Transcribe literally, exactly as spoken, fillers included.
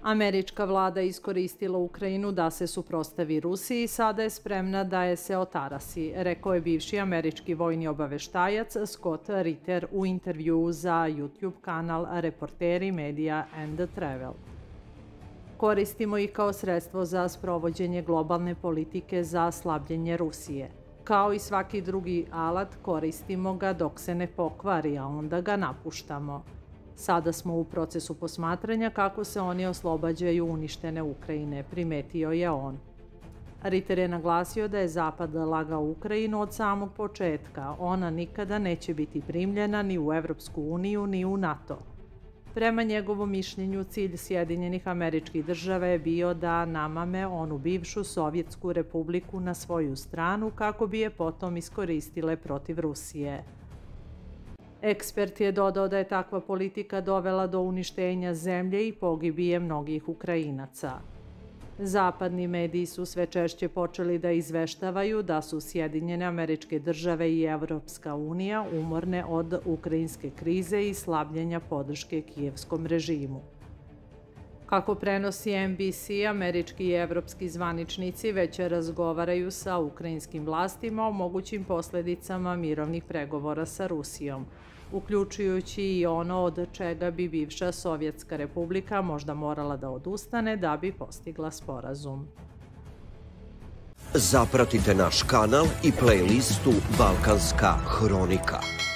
Američka vlada iskoristila Ukrajinu da se suprotstavi Rusiji i sada je spremna da je se otarasi, rekao je bivši američki vojni obaveštajac Scott Ritter u intervjuu za YouTube kanal Reporteri Media and Travel. Koristimo ih kao sredstvo za sprovođenje globalne politike za slabljenje Rusije. Kao i svaki drugi alat, koristimo ga dok se ne pokvari, a onda ga napuštamo. Sada smo u procesu posmatranja kako se oni oslobađaju uništene Ukrajine, primetio je on. Ritter je naglasio da je Zapad lagao Ukrajinu od samog početka. Ona nikada neće biti primljena ni u Evropsku uniju ni u NATO. Prema njegovom mišljenju, cilj Sjedinjenih Američkih Država je bio da namame onu bivšu Sovjetsku republiku na svoju stranu kako bi je potom iskoristile protiv Rusije. Ekspert je dodao da je takva politika dovela do uništenja zemlje i pogibije mnogih Ukrajinaca. Zapadni mediji su sve češće počeli da izveštavaju da su Sjedinjene Američke Države i Evropska unija umorne od ukrajinske krize i slabljenja podrške kijevskom režimu. Kako prenosi N B C, američki i evropski zvaničnici već razgovaraju sa ukrajinskim vlastima o mogućim posledicama mirovnih pregovora sa Rusijom, uključujući i ono od čega bi bivša Sovjetska republika možda morala da odustane da bi postigla sporazum. Zapratite naš kanal i playlistu Balkanska hronika.